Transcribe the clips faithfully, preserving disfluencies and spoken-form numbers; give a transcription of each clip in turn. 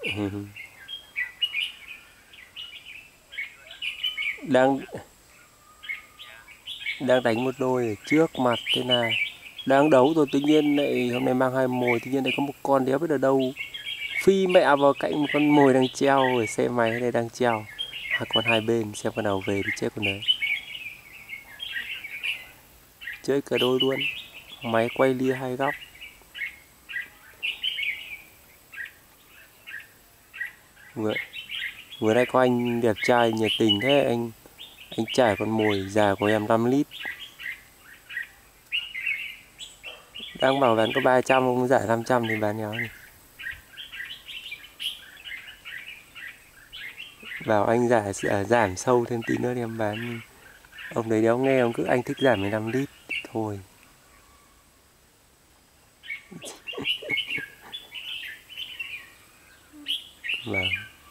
đang đang đánh một đôi ở trước mặt, thế là đang đấu rồi tự nhiên lại hôm nay mang hai mồi, tự nhiên lại có một con đéo biết ở đâu phi mẹ vào cạnh một con mồi đang treo ở xe máy này đang treo, hai con hai bên xem con nào về thì chết con đấy, chơi cả đôi luôn, máy quay lia hai góc. vừa vừa nay có anh đẹp trai nhiệt tình thế, anh anh trải con mồi già của em năm lít, đang bảo bán có ba trăm ông giải năm trăm thì bán nhau. Bảo anh giải à, giảm sâu thêm tí nữa thì em bán, ông đấy đéo nghe, ông cứ anh thích giảm mười lăm lít thôi. Vâng.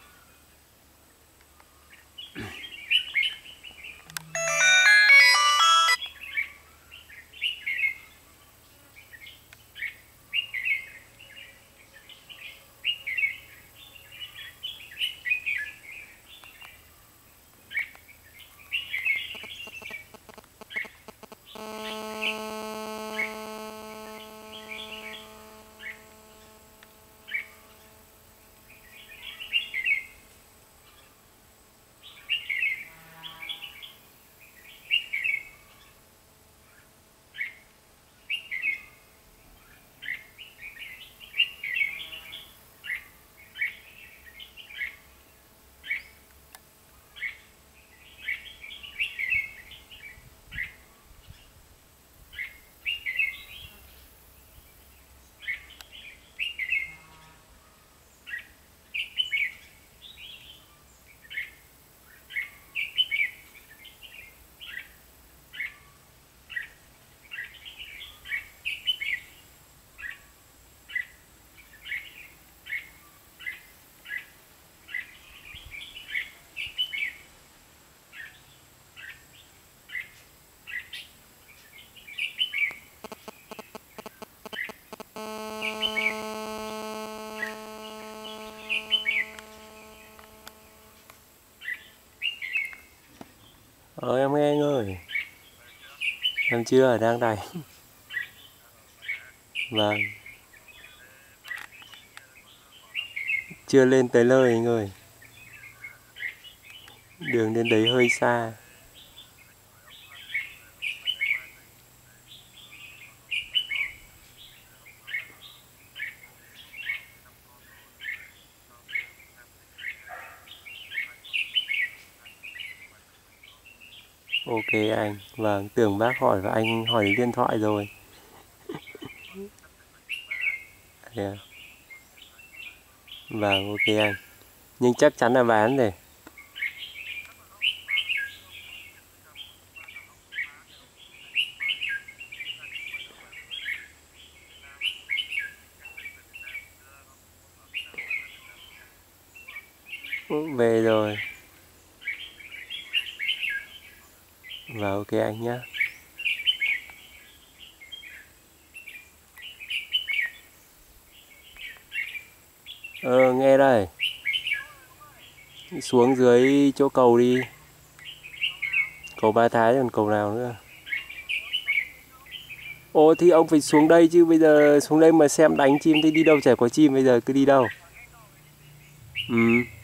Ờ em nghe anh ơi. Em chưa, đang đánh. Vâng. Chưa lên tới nơi anh ơi. Đường đến đấy hơi xa. Ok anh. Vâng, tưởng bác hỏi và anh hỏi đến điện thoại rồi. Yeah. Vâng, ok anh. Nhưng chắc chắn là bán rồi. Về rồi. Vâng, ok anh nhé. Ờ, nghe đây. Xuống dưới chỗ cầu đi. Cầu Ba Thái còn cầu nào nữa. Ồ thì ông phải xuống đây chứ, bây giờ xuống đây mà xem đánh chim thì đi đâu chả có chim, bây giờ cứ đi đâu. Ừ.